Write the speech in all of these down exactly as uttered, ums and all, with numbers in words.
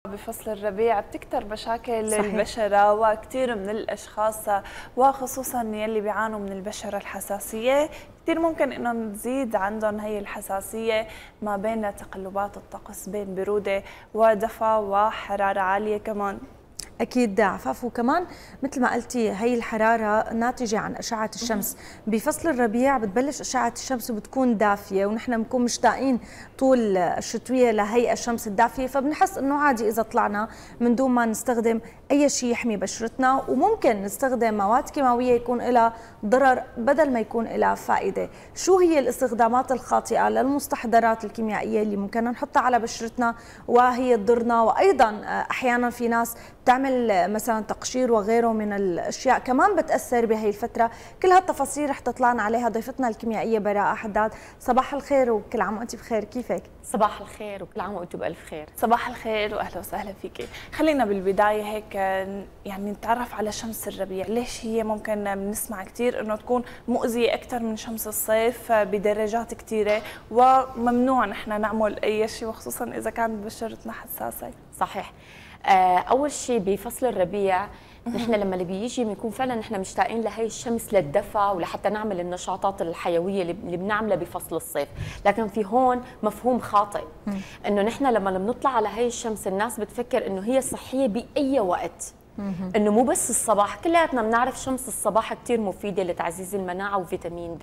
بفصل الربيع بتكتر مشاكل صحيح. البشرة، وكثير من الأشخاص وخصوصا يلي بيعانوا من البشرة الحساسية كثير ممكن انه تزيد عندهم هي الحساسية ما بين تقلبات الطقس، بين برودة ودفى وحرارة عالية كمان. أكيد عفاف، وكمان مثل ما قلتي هي الحرارة ناتجة عن أشعة الشمس. بفصل الربيع بتبلش أشعة الشمس وبتكون دافية، ونحن بنكون مشتاقين طول الشتوية لهي الشمس الدافية، فبنحس إنه عادي إذا طلعنا من دون ما نستخدم أي شيء يحمي بشرتنا، وممكن نستخدم مواد كيماوية يكون لها ضرر بدل ما يكون لها فائدة. شو هي الاستخدامات الخاطئة للمستحضرات الكيميائية اللي ممكن نحطها على بشرتنا وهي تضرنا؟ وأيضا أحيانا في ناس بتعمل مثلا تقشير وغيره من الاشياء كمان بتاثر بهي الفتره. كل هالتفاصيل رح تطلعنا عليها ضيفتنا الكيميائيه براءه حداد. صباح الخير وكل عام وانت بخير، كيفك؟ صباح الخير وكل عام وانتم بالف خير. صباح الخير واهلا وسهلا فيكي. خلينا بالبدايه هيك يعني نتعرف على شمس الربيع، ليش هي ممكن بنسمع كثير انه تكون مؤذيه اكثر من شمس الصيف بدرجات كثيره، وممنوع نحن نعمل اي شيء وخصوصا اذا كانت بشرتنا حساسه؟ صحيح. اول شيء بفصل الربيع نحن لما اللي بيجي بنكون فعلا نحن مشتاقين لهي الشمس للدفى ولحتى نعمل النشاطات الحيويه اللي بنعملها بفصل الصيف، لكن في هون مفهوم خاطئ انه نحن لما بنطلع على هي الشمس الناس بتفكر انه هي صحيه باي وقت، انه مو بس الصباح. كلياتنا بنعرف شمس الصباح كثير مفيده لتعزيز المناعه وفيتامين د،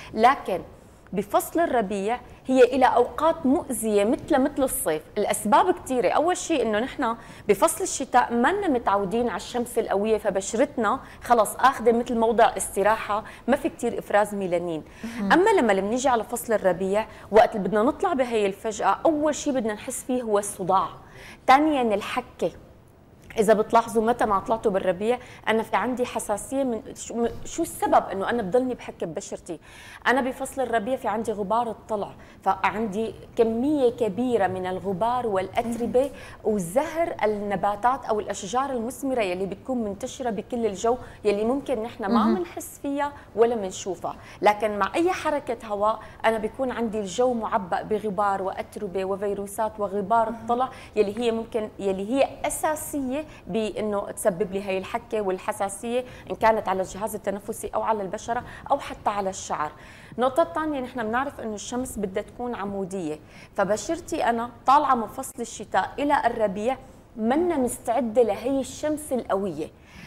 لكن بفصل الربيع هي إلى أوقات مؤذية مثل مثل الصيف. الأسباب كثيرة. أول شيء إنه نحن بفصل الشتاء منا متعودين على الشمس القوية، فبشرتنا خلص آخذة مثل موضع استراحة، ما في كثير إفراز ميلانين. أما لما بنيجي على فصل الربيع وقت اللي بدنا نطلع بهي الفجأة، أول شيء بدنا نحس فيه هو الصداع، ثانياً الحكة. إذا بتلاحظوا متى ما طلعتوا بالربيع أنا في عندي حساسية من شو, شو السبب إنه أنا بضلني بحك ببشرتي؟ أنا بفصل الربيع في عندي غبار الطلع، فعندي كمية كبيرة من الغبار والأتربة وزهر النباتات أو الأشجار المثمرة يلي بتكون منتشرة بكل الجو، يلي ممكن نحن ما بنحس فيها ولا بنشوفها، لكن مع أي حركة هواء أنا بيكون عندي الجو معبأ بغبار وأتربة وفيروسات وغبار الطلع يلي هي ممكن يلي هي أساسية بانه تسبب لي هي الحكه والحساسيه، ان كانت على الجهاز التنفسي او على البشره او حتى على الشعر. النقطه الثانيه نحن بنعرف انه الشمس بدها تكون عموديه، فبشرتي انا طالعه من فصل الشتاء الى الربيع منا مستعده لهي الشمس القويه،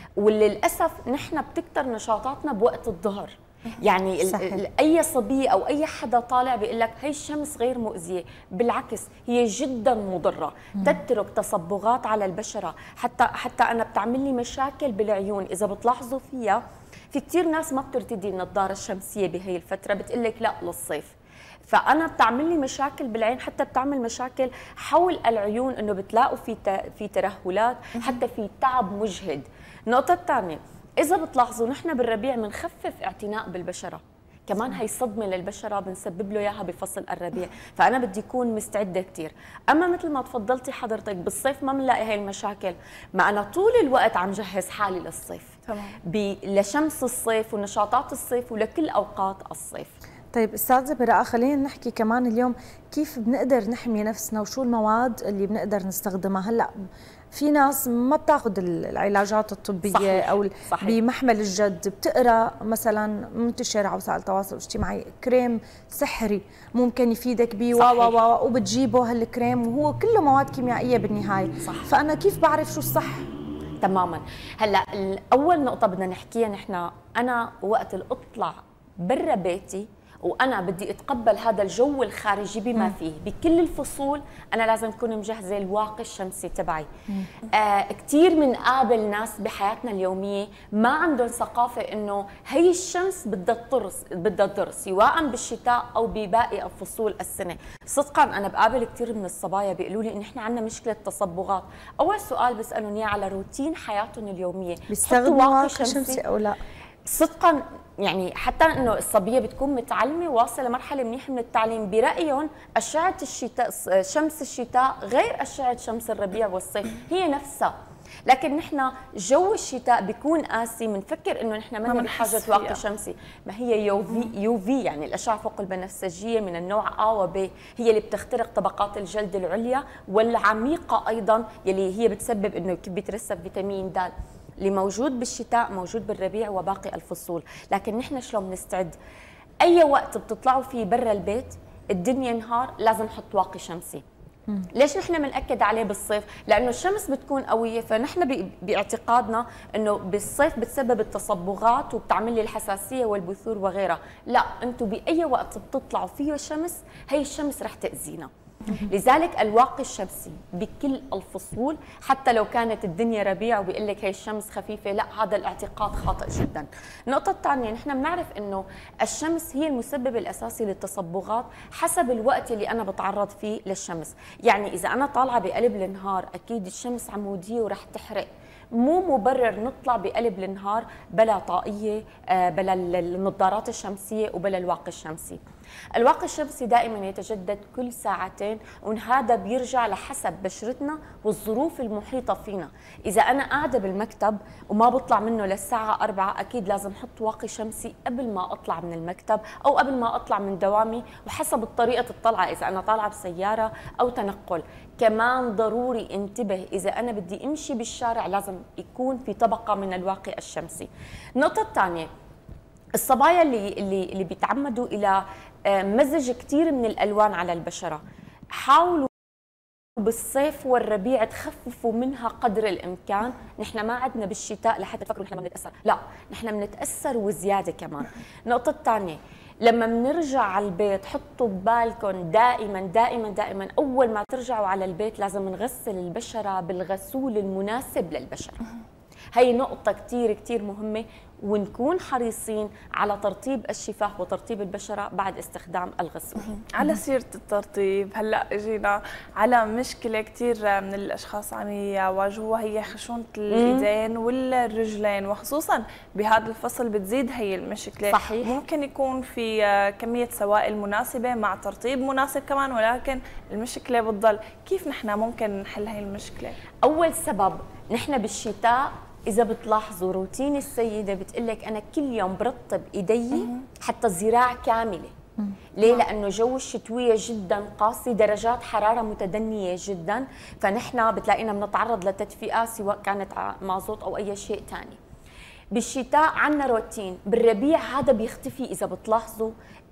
وللاسف نحن بتكتر نشاطاتنا بوقت الظهر. يعني اي صبي او اي حدا طالع بيقول لك هي الشمس غير مؤذيه، بالعكس هي جدا مضره، تترك تصبغات على البشره، حتى حتى انا بتعمل لي مشاكل بالعيون. اذا بتلاحظوا فيها في كثير ناس ما بترتدي النظاره الشمسيه بهي الفتره، بتقول لك لا للصيف، فانا بتعمل لي مشاكل بالعين، حتى بتعمل مشاكل حول العيون، انه بتلاقوا في في ترهلات، حتى في تعب مجهد. النقطه الثانيه إذا بتلاحظوا نحن بالربيع بنخفف اعتناء بالبشرة، كمان هي صدمة للبشرة بنسبب له إياها بفصل الربيع، فأنا بدي أكون مستعدة كتير. أما مثل ما تفضلتي حضرتك بالصيف ما بنلاقي هاي المشاكل، ما أنا طول الوقت عم جهز حالي للصيف، تمام، لشمس الصيف ونشاطات الصيف ولكل أوقات الصيف. طيب استاذة براءة، خلينا نحكي كمان اليوم كيف بنقدر نحمي نفسنا وشو المواد اللي بنقدر نستخدمها. هلا في ناس ما بتاخذ العلاجات الطبيه، صحيح. او صحيح. بمحمل الجد بتقرا مثلا منتشر على وسائل التواصل الاجتماعي كريم سحري ممكن يفيدك به و و وبتجيبه هالكريم وهو كله مواد كيميائيه بالنهايه، صح. فانا كيف بعرف شو الصح؟ تماما. هلا اول نقطه بدنا نحكيها نحن، انا وقت اللي اطلع برا بيتي وانا بدي اتقبل هذا الجو الخارجي بما فيه بكل الفصول، انا لازم اكون مجهزه الواقي الشمسي تبعي. آه كثير بنقابل ناس بحياتنا اليوميه ما عندهم ثقافه انه هي الشمس بدها تضرس بدها تضر سواء بالشتاء او بباقي فصول السنه. صدقا انا بقابل كثير من الصبايا بيقولوا لي ان احنا عندنا مشكله تصبغات. اول سؤال بسالهم اياه على روتين حياتهم اليوميه، بيستخدموا واقي شمسي او لا؟ صدقا يعني حتى انه الصبيه بتكون متعلمه واصله لمرحله منيحه من التعليم، برايهم اشعه الشتاء شمس الشتاء غير اشعه شمس الربيع والصيف، هي نفسها. لكن نحن جو الشتاء بيكون قاسي، بنفكر انه نحن ما بحاجه واقي شمسي، ما هي يو في يو في يعني الاشعه فوق البنفسجيه من النوع A و B هي اللي بتخترق طبقات الجلد العليا والعميقه ايضا، يلي هي بتسبب انه بيترسب فيتامين د اللي موجود بالشتاء موجود بالربيع وباقي الفصول. لكن نحن شلون بنستعد؟ اي وقت بتطلعوا فيه برا البيت الدنيا نهار لازم نحط واقي شمسي. مم. ليش نحن بنأكد عليه بالصيف؟ لأنه الشمس بتكون قوية، فنحن باعتقادنا أنه بالصيف بتسبب التصبغات وبتعمل لي الحساسية والبثور وغيرها. لا، أنتم بأي وقت بتطلعوا فيه الشمس هي الشمس رح تأذينا. لذلك الواقي الشمسي بكل الفصول، حتى لو كانت الدنيا ربيع وبيقول لك هي الشمس خفيفه، لا، هذا الاعتقاد خاطئ جدا. النقطه الثانيه، نحن بنعرف انه الشمس هي المسبب الاساسي للتصبغات حسب الوقت اللي انا بتعرض فيه للشمس. يعني اذا انا طالعه بقلب النهار اكيد الشمس عموديه ورح تحرق، مو مبرر نطلع بقلب النهار بلا طاقيه، بلا النظارات الشمسيه وبلا الواقي الشمسي. الواقي الشمسي دائما يتجدد كل ساعتين، وهذا بيرجع لحسب بشرتنا والظروف المحيطه فينا. اذا انا قاعده بالمكتب وما بطلع منه للساعه أربعة اكيد لازم احط واقي شمسي قبل ما اطلع من المكتب او قبل ما اطلع من دوامي، وحسب طريقه الطلعه اذا انا طالعه بسياره او تنقل. كمان ضروري انتبه، اذا انا بدي امشي بالشارع لازم يكون في طبقه من الواقي الشمسي. النقطه الثانيه، الصبايا اللي اللي اللي بيتعمدوا الى مزج كثير من الالوان على البشره، حاولوا بالصيف والربيع تخففوا منها قدر الامكان. نحن ما عندنا بالشتاء لحتى تفكروا نحن ما بنتاثر، لا، نحن بنتاثر وزياده كمان. النقطه الثانيه، لما بنرجع على البيت حطوا ببالكم دائما دائما دائما اول ما ترجعوا على البيت لازم نغسل البشره بالغسول المناسب للبشره. هي نقطة كتير كتير مهمة، ونكون حريصين على ترطيب الشفاه وترطيب البشرة بعد استخدام الغسول. على سيرة الترطيب، هلا اجينا على مشكلة كتير من الاشخاص عم يواجهوها، هي خشونة الايدين والرجلين، وخصوصا بهذا الفصل بتزيد هي المشكلة. صحيح. ممكن يكون في كمية سوائل مناسبة مع ترطيب مناسب كمان، ولكن المشكلة بتضل. كيف نحن ممكن نحل هي المشكلة؟ أول سبب، نحن بالشتاء إذا بتلاحظوا روتين السيدة بتقلك أنا كل يوم برطب إيدي حتى الذراع كاملة. ليه؟ لأنه جو الشتوية جدا قاسي، درجات حرارة متدنية جدا، فنحن بتلاقينا بنتعرض لتدفئة سواء كانت مازوت أو أي شيء ثاني. بالشتاء عندنا روتين، بالربيع هذا بيختفي إذا بتلاحظوا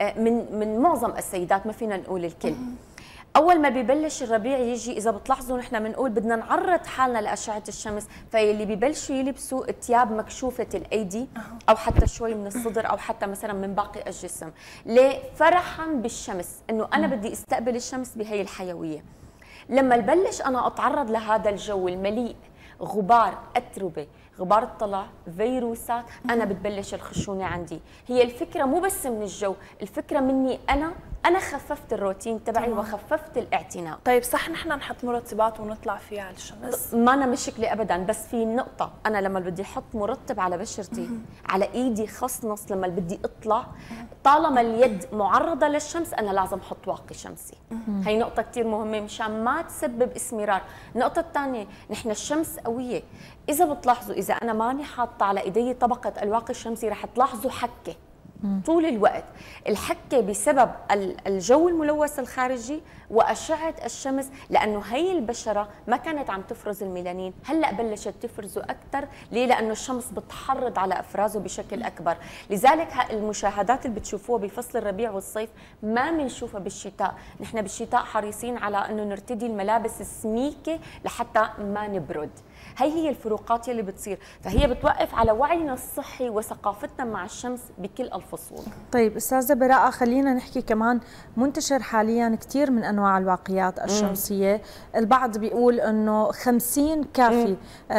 من من معظم السيدات، ما فينا نقول الكل. اول ما ببلش الربيع يجي اذا بتلاحظوا نحن بنقول بدنا نعرض حالنا لاشعه الشمس، فاللي ببلشوا يلبسوا ثياب مكشوفه الايدي او حتى شوي من الصدر او حتى مثلا من باقي الجسم. ليه؟ فرحا بالشمس، انه انا بدي استقبل الشمس بهي الحيويه. لما ببلش انا اتعرض لهذا الجو المليء غبار، اتربه، غبار الطلع، فيروسات، انا بتبلش الخشونه عندي. هي الفكره مو بس من الجو، الفكره مني انا انا خففت الروتين تبعي وخففت الاعتناء. طيب صح نحن نحط مرطبات ونطلع فيها على الشمس؟ ما أنا مشكله ابدا، بس في نقطه، انا لما بدي احط مرطب على بشرتي على ايدي خصنص، لما بدي اطلع طالما اليد معرضه للشمس انا لازم احط واقي شمسي. هي نقطه كثير مهمه مشان ما تسبب اسمرار. النقطه الثانيه، نحن الشمس قويه، اذا بتلاحظوا اذا انا ماني حاطه على ايدي طبقه الواقي الشمسي رح تلاحظوا حكه طول الوقت. الحكه بسبب الجو الملوث الخارجي واشعه الشمس، لانه هي البشره ما كانت عم تفرز الميلانين، هلا بلشت تفرزه اكثر. ليه؟ لانه الشمس بتحرض على افرازه بشكل اكبر. لذلك المشاهدات اللي بتشوفوها بفصل الربيع والصيف ما بنشوفها بالشتاء. نحن بالشتاء حريصين على انه نرتدي الملابس السميكه لحتى ما نبرد. هي هي الفروقات اللي بتصير، فهي بتوقف على وعينا الصحي وثقافتنا مع الشمس بكل الفصول. طيب استاذه براءه، خلينا نحكي كمان، منتشر حاليا كثير من انواع الواقيات الشمسيه. مم. البعض بيقول انه خمسين كافي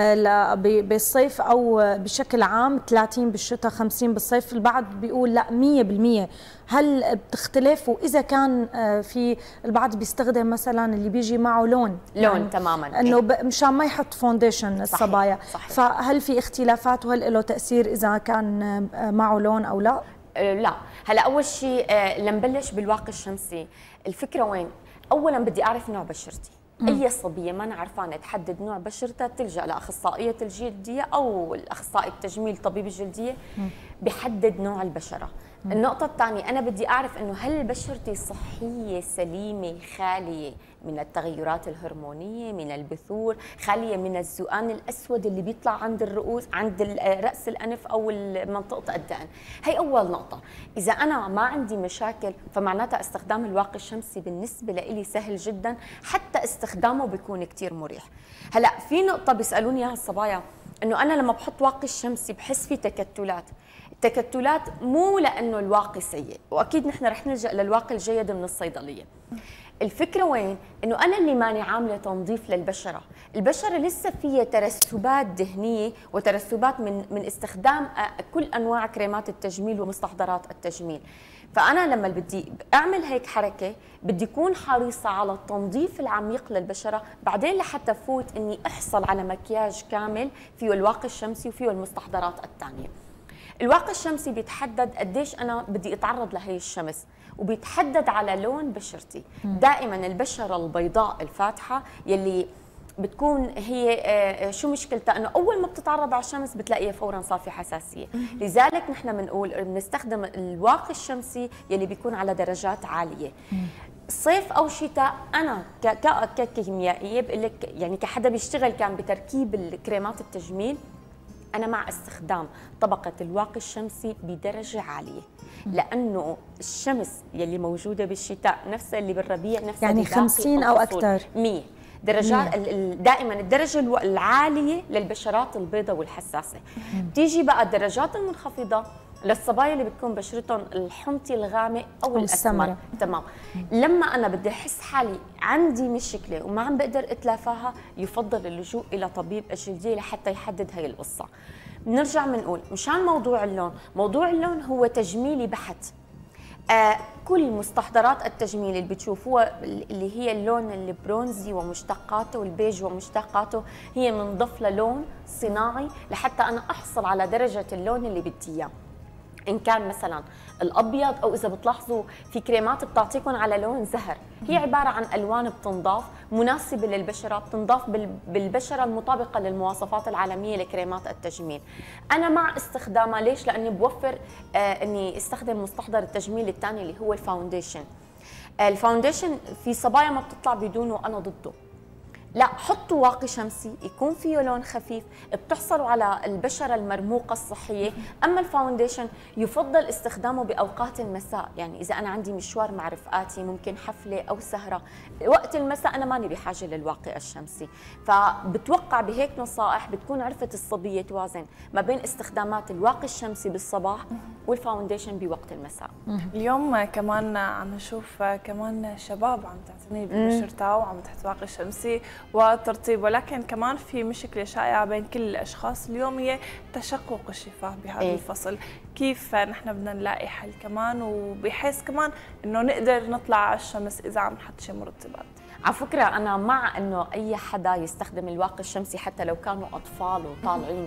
آه بالصيف او بشكل عام، ثلاثين بالشتاء خمسين بالصيف. البعض بيقول لا مية بالمية هل بتختلف؟ واذا كان في البعض بيستخدم مثلا اللي بيجي معه لون لون يعني تماما انه مشان ما يحط فونديشن الصبايا، فهل في اختلافات وهل له تاثير اذا كان معه لون او لا؟ لا، هلا اول شيء لنبلش بالواقي الشمسي. الفكره وين؟ اولا بدي اعرف نوع بشرتي. اي صبيه ما عرفانه تحدد نوع بشرتها تلجا لاخصائيه الجلديه او الاخصائي التجميل طبيب الجلديه بحدد نوع البشره. النقطة الثانية أنا بدي أعرف إنه هل بشرتي صحية سليمة خالية من التغيرات الهرمونية، من البثور، خالية من الزؤان الأسود اللي بيطلع عند الرؤوس، عند رأس الأنف أو منطقة الدقن. هي أول نقطة. إذا أنا ما عندي مشاكل فمعناتها استخدام الواقي الشمسي بالنسبة لإلي سهل جدا، حتى استخدامه بيكون كتير مريح. هلا في نقطة بيسألوني إياها الصبايا، إنه أنا لما بحط واقي الشمسي بحس في تكتلات. التكتلات مو لانه الواقي سيء، واكيد نحن رح نلجا للواقي الجيد من الصيدليه. الفكره وين؟ انه انا اللي ماني عامله تنظيف للبشره، البشره لسه فيها ترسبات دهنيه وترسبات من من استخدام كل انواع كريمات التجميل ومستحضرات التجميل. فانا لما بدي اعمل هيك حركه بدي اكون حريصه على التنظيف العميق للبشره، بعدين لحتى فوت اني احصل على مكياج كامل فيه الواقي الشمسي وفيه المستحضرات الثانيه. الواقي الشمسي بيتحدد قديش انا بدي اتعرض لهي الشمس، وبيتحدد على لون بشرتي. دائما البشره البيضاء الفاتحه يلي بتكون هي شو مشكلتها؟ انه اول ما بتتعرض على الشمس بتلاقيها فورا صار في حساسيه، لذلك نحن بنقول بنستخدم الواقي الشمسي يلي بيكون على درجات عاليه. صيف او شتاء انا ككيميائيه بقول لك، يعني كحدا بيشتغل كان بتركيب الكريمات التجميل، أنا مع استخدام طبقة الواقي الشمسي بدرجة عالية، لأنه الشمس يلي موجودة بالشتاء نفسها اللي بالربيع نفسها يعني خمسين أو أكثر مية درجات. دائما الدرجة العالية للبشرات البيضاء والحساسة. بتيجي بقى الدرجات المنخفضة للصبايا اللي بتكون بشرتهم الحمطي الغامق او الاسمر. تمام. لما انا بدي احس حالي عندي مشكله وما عم بقدر اتلافاها، يفضل اللجوء الى طبيب الجلديه لحتى يحدد هي القصه. بنرجع بنقول مشان موضوع اللون، موضوع اللون هو تجميلي بحت. آه كل مستحضرات التجميل اللي بتشوفوها اللي هي اللون البرونزي ومشتقاته والبيج ومشتقاته، هي منضف للون صناعي لحتى انا احصل على درجه اللون اللي بدي اياه. إن كان مثلا الأبيض، أو إذا بتلاحظوا في كريمات بتعطيكم على لون زهر، هي عبارة عن ألوان بتنضاف مناسبة للبشرة، بتنضاف بالبشرة المطابقة للمواصفات العالمية لكريمات التجميل. أنا مع استخدامها، ليش؟ لأني بوفر آه إني استخدم مستحضر التجميل الثاني اللي هو الفاونديشن. آه الفاونديشن في صبايا ما بتطلع بدونه، أنا ضده. لا، حطوا واقي شمسي يكون فيه لون خفيف، بتحصلوا على البشره المرموقه الصحيه. اما الفاونديشن يفضل استخدامه باوقات المساء، يعني اذا انا عندي مشوار مع رفقاتي، ممكن حفله او سهره، وقت المساء انا ماني بحاجه للواقي الشمسي. فبتوقع بهيك نصائح بتكون عرفت الصبيه توازن ما بين استخدامات الواقي الشمسي بالصباح والفاونديشن بوقت المساء. اليوم كمان عم نشوف كمان شباب عم تعتني ببشرتها وعم تحط واقي شمسي وترطيب، ولكن كمان في مشكله شائعه بين كل الاشخاص اليوم هي تشقق الشفاه بهذا إيه؟ الفصل. كيف نحن بدنا نلاقي حل كمان، وبحيث كمان انه نقدر نطلع على الشمس اذا عم نحط شي مرطبات؟ على فكره انا مع انه اي حدا يستخدم الواقي الشمسي حتى لو كانوا اطفال وطالعين.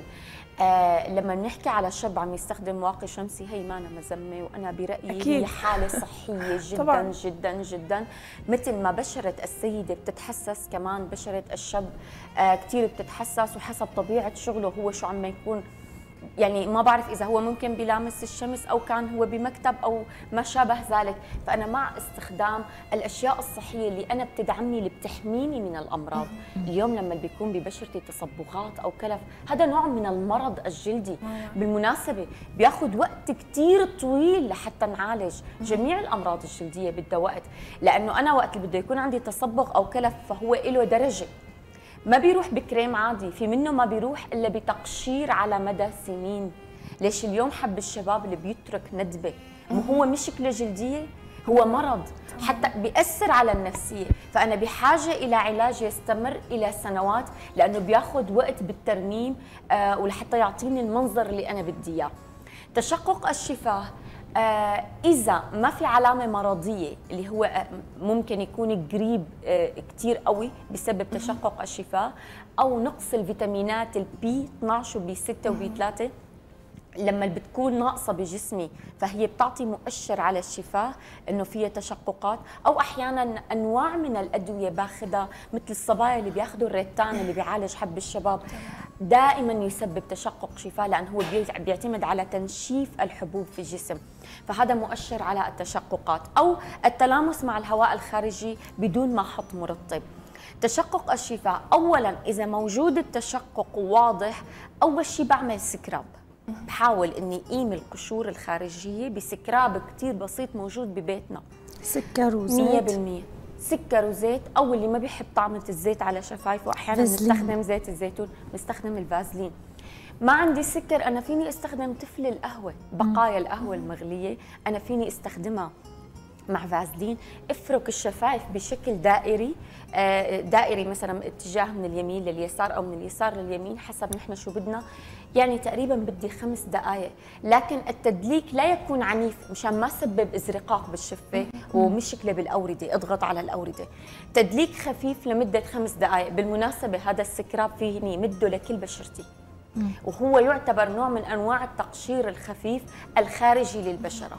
آه لما بنحكي على شاب عم يستخدم واقي شمسي، هي ما أنا مزمه، وانا برايي أكيد. هي حاله صحيه جدا طبعاً. جدا جدا. مثل ما بشره السيده بتتحسس، كمان بشره الشاب آه كثير بتتحسس، وحسب طبيعه شغله هو شو عم يكون. يعني ما بعرف اذا هو ممكن بيلامس الشمس او كان هو بمكتب او ما شابه ذلك. فانا مع استخدام الاشياء الصحيه اللي انا بتدعمني، اللي بتحميني من الامراض. اليوم لما بيكون ببشرتي تصبغات او كلف، هذا نوع من المرض الجلدي. بالمناسبه بياخذ وقت كثير طويل لحتى نعالج جميع الامراض الجلديه، بدها وقت، لانه انا وقت اللي بده يكون عندي تصبغ او كلف فهو له درجه، ما بيروح بكريم عادي، في منه ما بيروح الا بتقشير على مدى سنين. ليش اليوم حب الشباب اللي بيترك ندبه؟ مو هو مشكله جلديه، هو مرض حتى بيأثر على النفسيه. فانا بحاجه الى علاج يستمر الى سنوات، لانه بياخذ وقت بالترميم آه ولحتى يعطيني المنظر اللي انا بدي اياه. تشقق الشفاه آه إذا ما في علامة مرضية اللي هو آه ممكن يكون قريب آه كتير قوي بسبب تشقق الشفاه، أو نقص الفيتامينات البي اثنعش وبي ستة وبي ثلاثة، لما بتكون ناقصه بجسمي فهي بتعطي مؤشر على الشفاه انه فيها تشققات. او احيانا انواع من الادويه باخذها مثل الصبايا اللي بياخذوا الريتان اللي بيعالج حب الشباب، دائما يسبب تشقق شفاه لان هو بيعتمد على تنشيف الحبوب في الجسم، فهذا مؤشر على التشققات. او التلامس مع الهواء الخارجي بدون ما احط مرطب. تشقق الشفاه اولا اذا موجود التشقق واضح، اول شيء بعمل سكراب، بحاول اني قيم القشور الخارجيه بسكراب كتير بسيط موجود ببيتنا. سكر وزيت مية بالمية سكر وزيت، او اللي ما بيحب طعمه الزيت على شفايفه احيانا بنستخدم زيت الزيتون، بنستخدم الفازلين. ما عندي سكر انا فيني استخدم تفل القهوه، بقايا القهوه المغليه انا فيني استخدمها مع فازلين. افرك الشفايف بشكل دائري، دائري مثلا اتجاه من اليمين لليسار او من اليسار لليمين حسب نحن شو بدنا، يعني تقريبا بدي خمس دقائق. لكن التدليك لا يكون عنيف مشان ما سبب ازرقاق بالشفه ومشكله بالاورده، اضغط على الاورده. تدليك خفيف لمده خمس دقائق. بالمناسبه هذا السكراب فيني مده لكل بشرتي، وهو يعتبر نوع من انواع التقشير الخفيف الخارجي للبشره.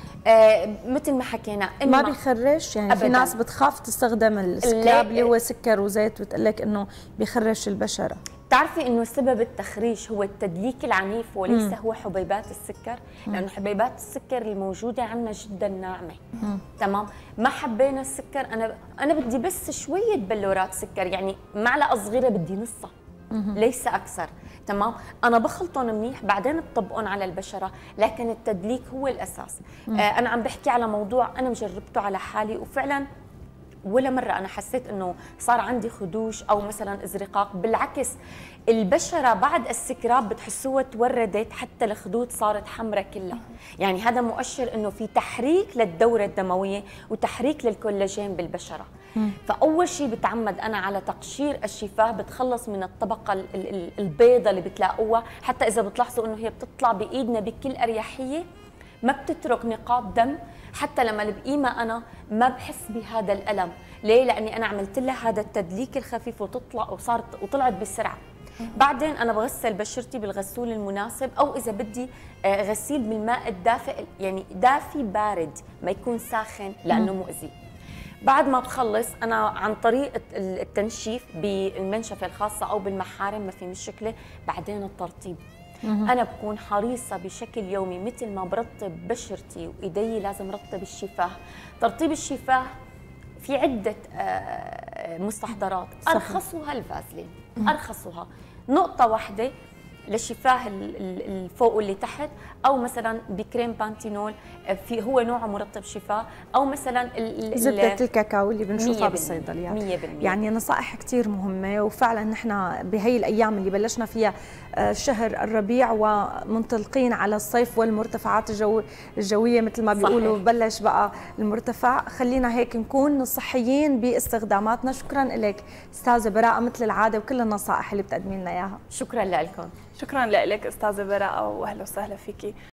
آه مثل ما حكينا ما بيخرش، يعني أبداً. في ناس بتخاف تستخدم السكراب اللي هو سكر وزيت بتقول لك انه بيخرش البشره. بتعرفي انه سبب التخريش هو التدليك العنيف وليس مم. هو حبيبات السكر، لانه حبيبات السكر الموجوده عندنا جدا ناعمه. مم. تمام، ما حبينا السكر، انا انا بدي بس شويه بلورات سكر، يعني معلقه صغيره بدي نصها ليس اكثر. تمام، انا بخلطهم منيح بعدين بطبقهم على البشره، لكن التدليك هو الاساس. آه انا عم بحكي على موضوع انا مجربته على حالي، وفعلا ولا مرة أنا حسيت إنه صار عندي خدوش أو مثلا ازرقاق، بالعكس البشرة بعد السكراب بتحسوها توردت، حتى الخدود صارت حمراء كلها، يعني هذا مؤشر إنه في تحريك للدورة الدموية وتحريك للكولاجين بالبشرة. فأول شيء بتعمد أنا على تقشير الشفاه، بتخلص من الطبقة البيضة اللي بتلاقوها، حتى إذا بتلاحظوا إنه هي بتطلع بإيدنا بكل أريحية، ما بتترك نقاط دم، حتى لما بقيمها انا ما بحس بهذا الالم. ليه؟ لاني انا عملت لها هذا التدليك الخفيف وتطلع وصارت وطلعت بسرعه. بعدين انا بغسل بشرتي بالغسول المناسب، او اذا بدي غسيل بالماء الدافئ، يعني دافي بارد ما يكون ساخن لانه مؤذي. بعد ما بخلص انا عن طريق التنشيف بالمنشفه الخاصه او بالمحارم ما في مشكله. بعدين الترطيب، أنا بكون حريصة بشكل يومي مثل ما برطب بشرتي وإيدي لازم رطب الشفاه. ترطيب الشفاه في عدة مستحضرات، أرخصها الفازلين، أرخصها نقطة واحدة للشفاه الفوق واللي تحت، او مثلا بكريم بانتينول في هو نوع مرطب شفاه، او مثلا زبده الكاكاو اللي بنشوفها بالصيدليات. مية بالمية يعني نصائح كثير مهمه، وفعلا نحن بهي الايام اللي بلشنا فيها شهر الربيع ومنطلقين على الصيف والمرتفعات الجو الجويه مثل ما بيقولوا، بلش بقى المرتفع، خلينا هيك نكون صحيين باستخداماتنا. شكرا لك استاذه براءه مثل العاده وكل النصائح اللي بتقدمي لنا اياها. شكرا لكم. شكرا لك استاذه براءه واهلا وسهلا فيكي.